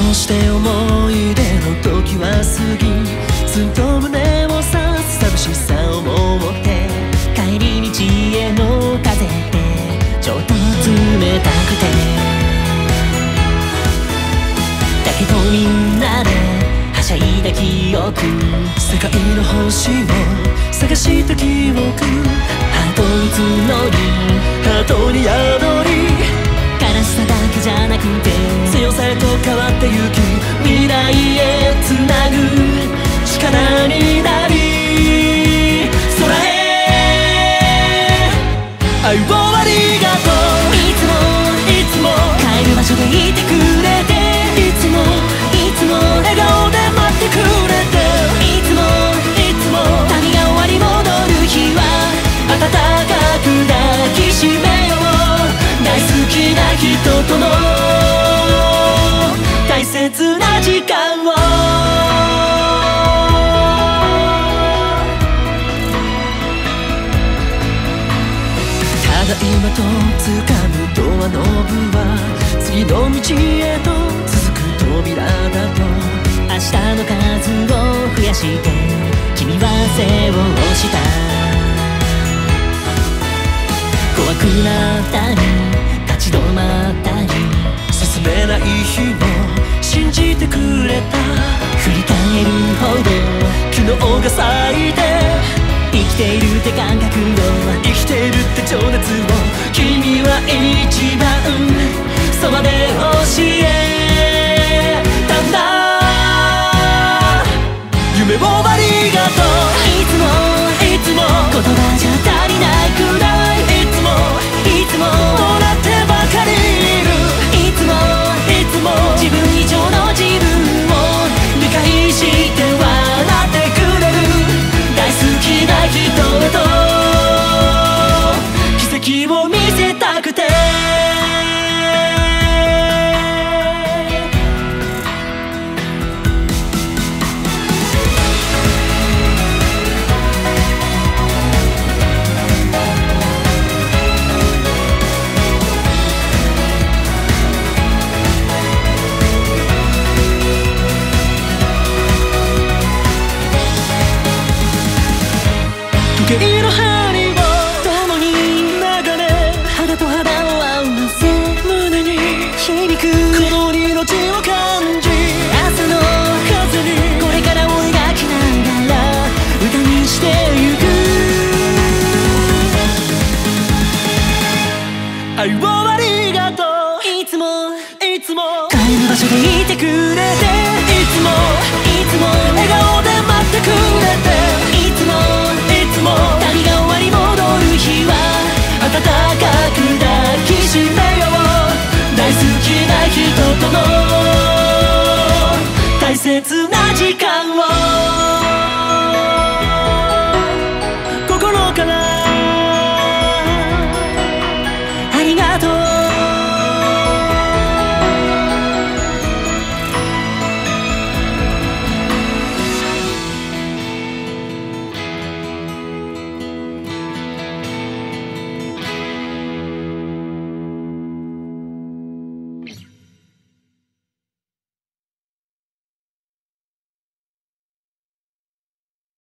うして思い出の時は過ぎ、ずっと胸を刺す寂しさを持って、帰り道への風ってちょっと冷たくて、だけどみんなではしゃいだ記憶、世界の星を探した記憶、ハートに募りハートに宿り、悲しさだけじゃなくて強さへと変わってゆき、未来へつなぐ力になり、空へ愛をありがとう。いつもいつも帰る場所でいてくれて、いつもいつも笑顔で待ってくれて、いつもいつも旅が終わり戻る日は温かく抱きしめよう、大好きな人との大切な時間を。ただ今と掴むドアノブは次の道へと続く扉だと、明日の数を増やして君は背をした、怖くなったり立ち止まったり進めない日も信じてくれた、振り返るほど昨日が咲いて、生きているって感覚を生きているって情熱を君は一番そばで教えたんだ、夢をありがとう。いつもいつも言葉じゃ足りないくらい、いつもいつももらってばかりいる、いつもいつも自分以上の自分を理解して笑ってくれる、大好きな人へと奇跡を見せたくて、時計の針を共に流れ、肌と肌を合わせ胸に響くこの命を感じ、朝の風にこれからを描きながら歌にしてゆく、愛をありがとう。いつもいつも帰る場所でいてくれ